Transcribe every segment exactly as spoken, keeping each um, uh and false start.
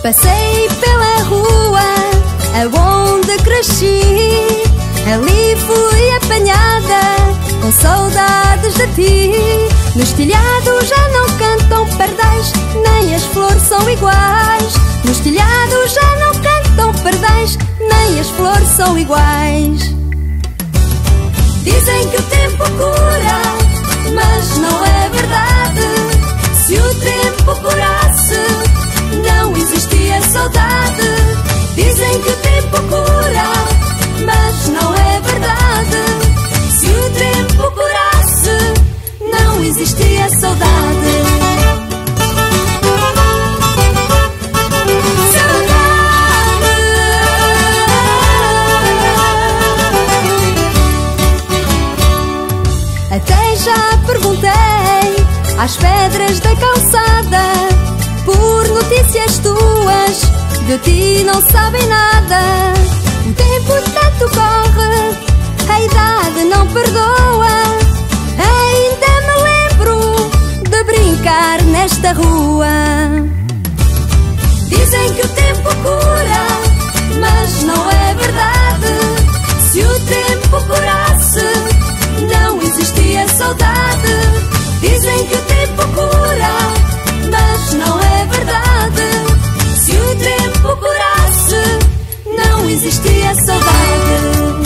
Passei pela rua aonde cresci, ali fui apanhada com saudades de ti. Nos telhados já não cantam pardais, nem as flores são iguais. Nos telhados já não cantam pardais, nem as flores são iguais. Dizem que o tempo cura, mas não é verdade. Se o tempo curasse, não existia saudade. Dizem que o tempo cura, mas não é verdade. Se o tempo curasse, não existia saudade. Até já perguntei às pedras da calçada por notícias tuas, de ti não sabem nada. O tempo tanto corre, a idade não perdoa. Ainda me lembro de brincar nesta rua. Dizem que o tempo cura, mas não é verdade. Se o tempo curasse, não existia saudade. Dizem que o tempo cura, mas não é verdade. Se o tempo curasse, não existia saudade.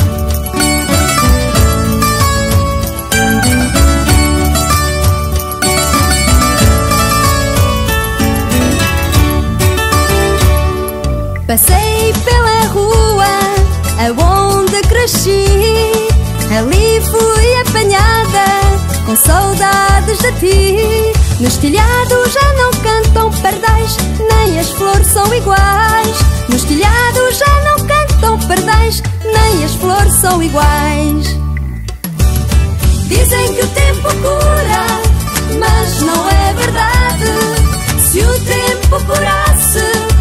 Passei pela rua aonde cresci, ali fui apanhada com saudades de ti. Nos telhados já não cantam pardais, nem as flores são iguais. Nos telhados já não cantam pardais, nem as flores são iguais. Dizem que o tempo cura, mas não é verdade. Se o tempo curasse,